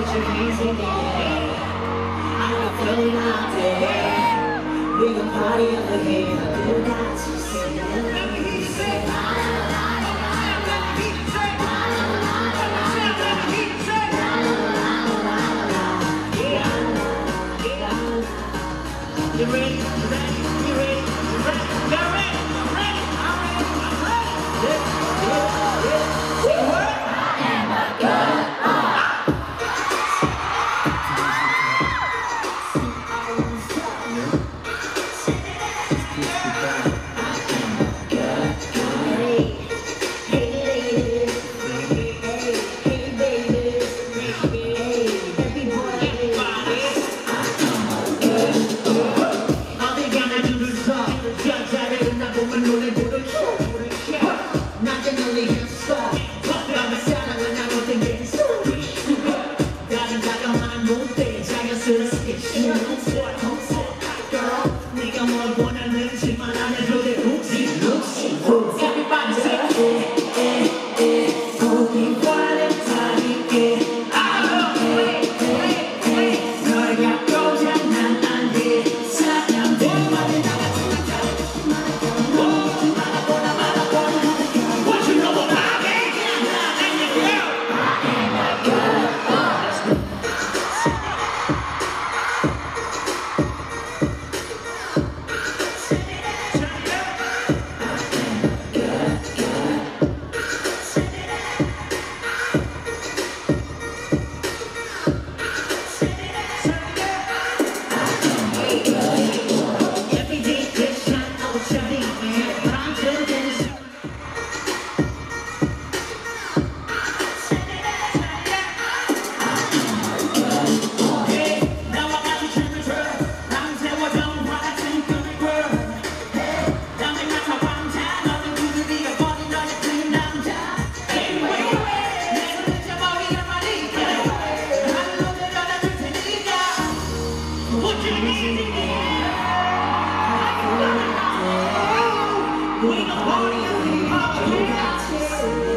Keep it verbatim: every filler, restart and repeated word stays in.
your hands in the air. I got feeling out there. We gon' party over here. You got to say it. Say la la la la la la. La la la la la la la. La la la la la la la. You ready? You ready? You ready? You ready? Y'all ready? I'm ready. I'm ready. I'm ready. Yeah, yeah, yeah. Say what? I am a girl. We gon' party, party, party.